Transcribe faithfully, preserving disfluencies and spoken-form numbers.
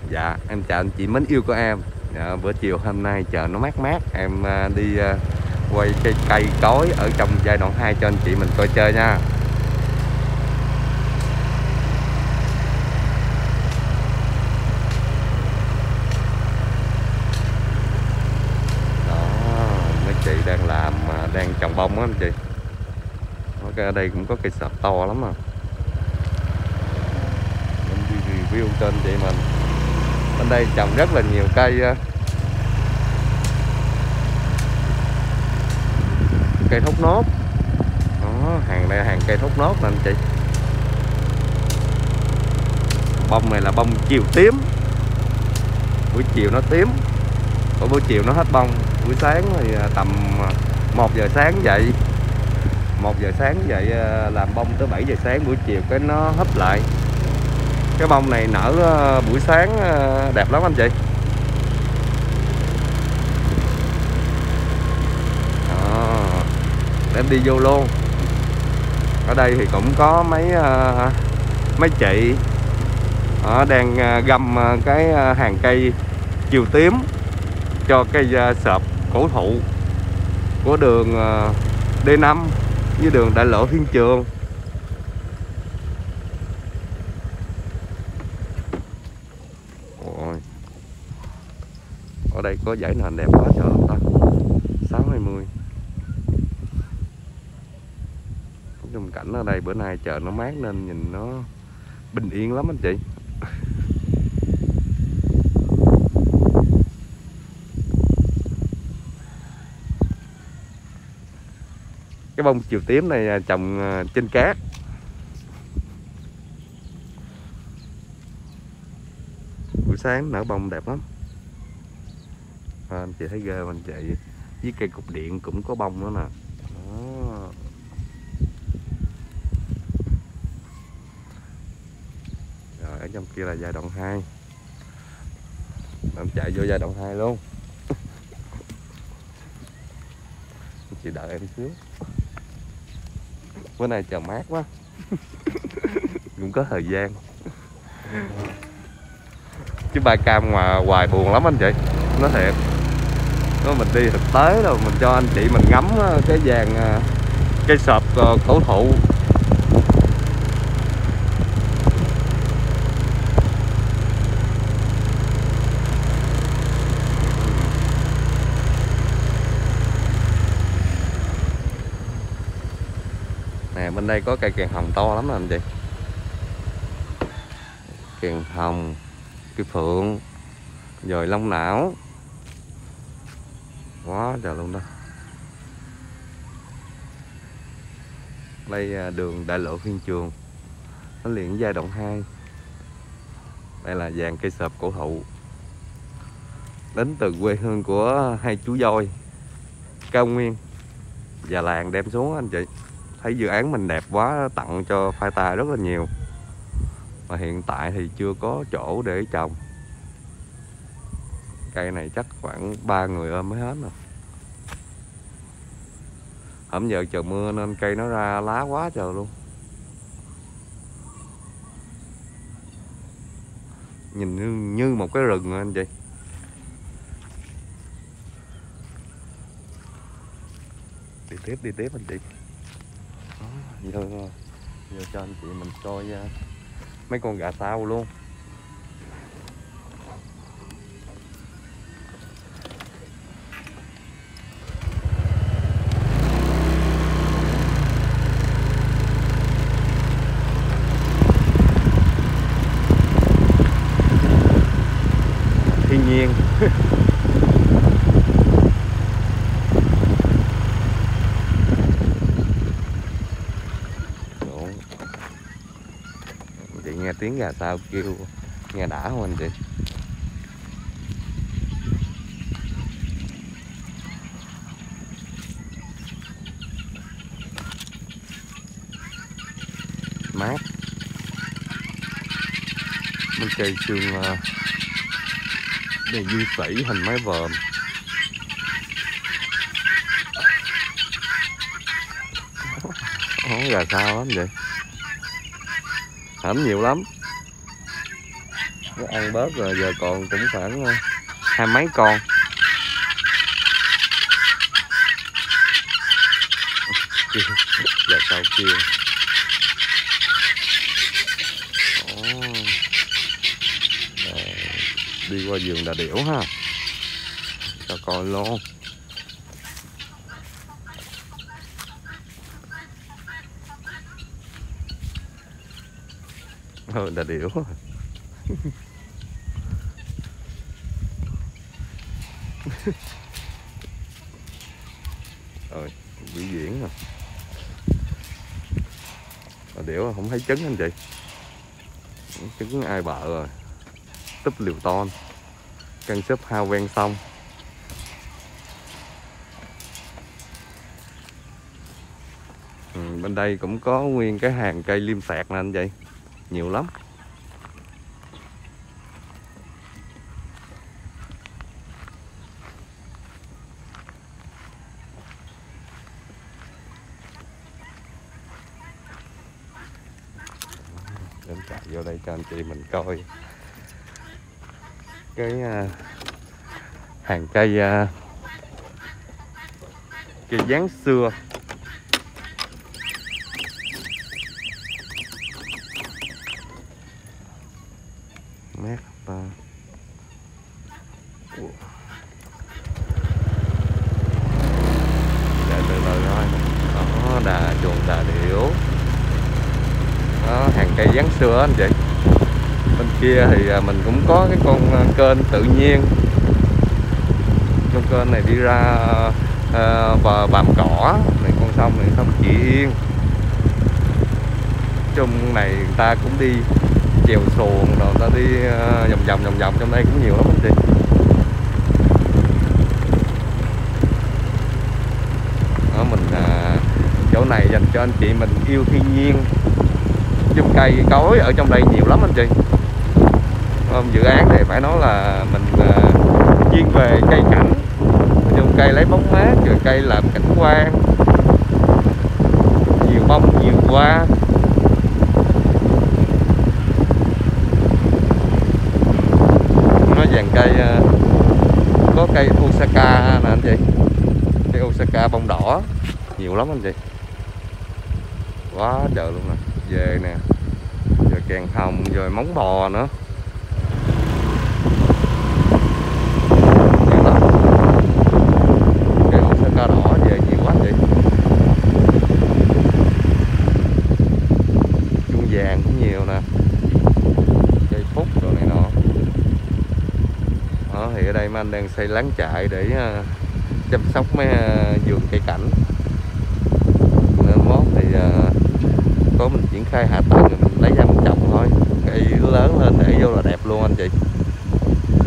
Dạ, em chào anh chị mến yêu của em. Dạ, bữa chiều hôm nay trời nó mát mát, em à, đi à, quay cây cây cối ở trong giai đoạn hai cho anh chị mình coi chơi nha. Đó, mấy chị đang làm, à, đang trồng bông á anh chị. Ở đây cũng có cây sạp to lắm à. Em đi review cho anh chị mình. Bên đây trồng rất là nhiều cây à, cây thốt nốt. Đó, hàng này hàng cây thốt nốt nè anh chị. Bông này là bông chiều tím, buổi chiều nó tím, còn buổi chiều nó hết bông. Buổi sáng thì tầm một giờ sáng dậy, một giờ sáng dậy làm bông tới bảy giờ sáng, buổi chiều cái nó hấp lại. Cái bông này nở buổi sáng đẹp lắm anh chị. Đó, để em đi vô luôn. Ở đây thì cũng có mấy mấy chị ở đang găm cái hàng cây chiều tím cho cây sợp cổ thụ của đường D năm với đường đại lộ Thiên Trường. Ôi, ở đây có dãy nền đẹp quá trời luôn ta. Sáu hai mươi. Trong cảnh ở đây bữa nay trời nó mát nên nhìn nó bình yên lắm anh chị. Cái bông chiều tím này trồng trên cát. Buổi sáng nở bông đẹp lắm. À, anh chị thấy ghê không anh chị? Với cây cục điện cũng có bông nữa nè. Đó. Rồi ở trong kia là giai đoạn hai. Em chạy vô giai đoạn hai luôn. Anh chị đợi em xíu. Bữa nay trời mát quá. Cũng có thời gian. Chứ ba cam ngoài hoài buồn lắm anh chị. Nó thiệt. Nó mình đi thực tế rồi mình cho anh chị mình ngắm cái vàng cây sợp cổ thụ. Nè bên đây có cây kèn hồng to lắm nè anh chị. Kèn hồng, cây phượng, rồi long não. Quá trời luôn đó. Đây đường đại lộ Thiên Trường, nó liền giai đoạn hai. Đây là vàng cây sợp cổ thụ đến từ quê hương của hai chú voi Cao Nguyên và làng đem xuống anh chị. Thấy dự án mình đẹp quá tặng cho phai tài rất là nhiều. Mà hiện tại thì chưa có chỗ để trồng. Cây này chắc khoảng ba người ôm mới hết nè. Hôm giờ trời mưa nên cây nó ra lá quá trời luôn. Nhìn như, như một cái rừng anh chị. Đi tiếp đi tiếp anh chị. Đó, vô, vô cho anh chị mình coi uh, mấy con gà tao luôn. Thiên nhiên. Chị nghe tiếng gà tao kêu nghe đã không anh chị? Mát. Mấy cây xương đây dư sỉ hình mái vòm. Ủa, gà sao lắm vậy? Hổm nhiều lắm. nó ăn bớt rồi, giờ còn cũng khoảng uh, hai mấy con. Giờ sau kia Ồ. À, đi qua vườn đà điểu ha, cho coi luôn. Ừ, đà điểu rồi biểu diễn rồi. Đà điểu không thấy trứng anh chị, trứng ai bợ rồi. Túp liều ton, căn xếp hao ven sông. Ừ, bên đây cũng có nguyên cái hàng cây liêm sẹt nè anh chị, nhiều lắm. Em chạy vô đây cho anh chị mình coi cái uh, hàng cây uh, cây dáng xưa. Mét uh, chạy từ từ thôi. Đó, đà chuồng đà điểu. Đó, hàng cây dáng xưa anh chị. Bên kia thì mình cũng có cái con kênh tự nhiên. Con kênh này đi ra uh, và bàm cỏ này, con sông này sông Chị Yên. Chung này người ta cũng đi chèo xuồng rồi người ta đi uh, vòng vòng vòng vòng trong đây cũng nhiều lắm anh chị. Đó, mình uh, chỗ này dành cho anh chị mình yêu thiên nhiên. Chung cây cối ở trong đây nhiều lắm anh chị. Um, dự án này phải nói là mình uh, chuyên về cây cảnh, dùng cây lấy bóng mát, rồi cây làm cảnh quan, nhiều bông nhiều hoa. Nó dàn cây uh, có cây Osaka nè anh chị, cây Osaka bông đỏ nhiều lắm anh chị, quá trời luôn nè. Về nè, rồi kèn hồng, rồi móng bò nữa. Nhiều lắm. Cây Osaka đỏ về nhiều quá chị. Chuông vàng cũng nhiều nè, cây phúc rồi này nọ. Đó, thì ở đây mấy anh đang xây láng trại để uh, chăm sóc mấy uh, vườn cây cảnh. Nên mốt thì uh, có mình triển khai hạ tầng rồi mình lấy ra mình trồng thôi, cây lớn lên để vô là đẹp luôn anh chị.